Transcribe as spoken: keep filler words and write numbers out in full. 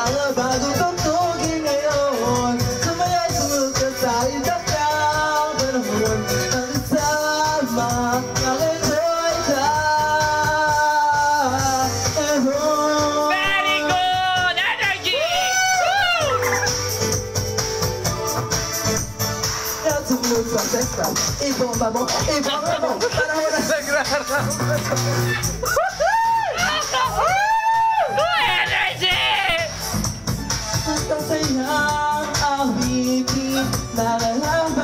Para bago tugtugin ngayon, sumayaw sunod ka sa itak ng panahon. Nagsama, nag-enjoy ka. Very good! Energy! Kaya sumunod sa Dexter, ibomba mo, ibomba mo. Panahon na Nagrarap! Energy! Ang kasayang awitin, nalalaman